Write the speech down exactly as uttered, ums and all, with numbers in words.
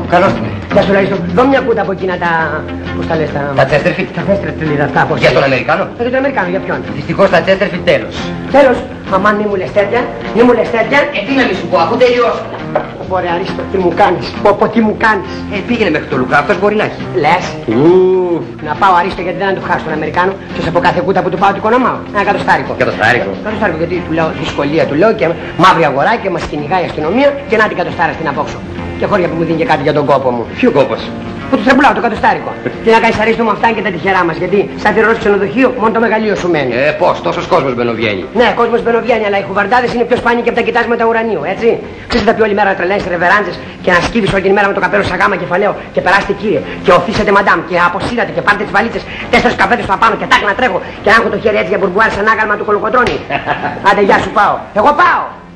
Καλώς την. Γεια σου Λαρίστο. Δώ μια κούτα από εκείνα τα... πώς τα λες τα... Τα Τσέστερφιλ. Τα Τσέστερφιλ αυτά πώς... Για τον Αμερικάνο. Για τον Αμερικάνο, για ποιον? Δυστυχώς τα Τσέστερφιλ τέλος. Τέλος. Αμάν μη μου λες τέτοια, μη μου λες τέτοια. Ε, τι να μη σου πω, αφού τελειώσω. Ωραία Αρίστο, τι μου κάνεις, πω πω τι μου κάνεις. Ε, πήγαινε μέχρι το Λουκά, αυτός μπορεί να έχει. Λες. Ουφ. Να πάω Αρίστο γιατί δεν θα του χάσω τον Αμερικάνο. Και από κάθε κούτα που του πάω του οικονομάω. Ένα κατοστάρικο. Κατοστάρικο. Κατοστάρικο γιατί του λέω δυσκολία του λέω και μαύρη αγορά και μας κυνηγάει η αστυνομία και να την κατοστάρα στην απόξω. Και χώρια που μου δίνει και κάτι για τον κόπο μου. Ποιο κόπος? Που του τρεμπλάω το κατοστάρικο. Τι να κάνεις Αρίστο με αυτά και τα τυχερά μας. Γιατί σαν θηρορός ξενοδοχείο μόνο το μεγαλείο σου μένει. Ε, πώς, τόσος κόσμος μπαινοβγαίνει. Ναι, κόσμος μπαινοβγαίνει, αλλά οι κουβαρντάδες είναι πιο σπάνιοι και από τα κοιτάσματα ουρανίου, έτσι. Ξέρεις θα πει όλη μέρα να τρελαίνεις ρεβεράντζες και να σκύβεις όλη την μέρα με το καπέλο σαγάμα κεφαλαίο και περάστε κύριε και οφείσετε μαντάμ και αποσύρατε και πάρτε τις βαλίτσες τέσσερις καφέτες στο απάνω και τάκ να τρέχω και να έχω το χέρι έτσι για μπουρμπουάρ σαν άγαλμα του κολοκοτρώνη. Άντε γεια σου πάω. Εγώ πάω.